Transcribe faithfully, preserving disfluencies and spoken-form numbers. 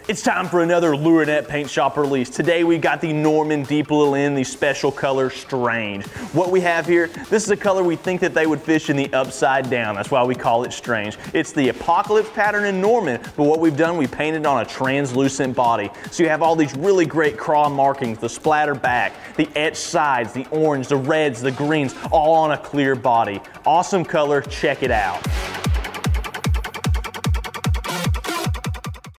It's time for another Lurenet Paint Shop release. Today we've got the Norman Deep Blue in the special color Strange. What we have here, this is a color we think that they would fish in the upside down. That's why we call it Strange. It's the Apocalypse pattern in Norman, but what we've done, we painted on a translucent body. So you have all these really great craw markings, the splatter back, the etched sides, the orange, the reds, the greens, all on a clear body. Awesome color, check it out.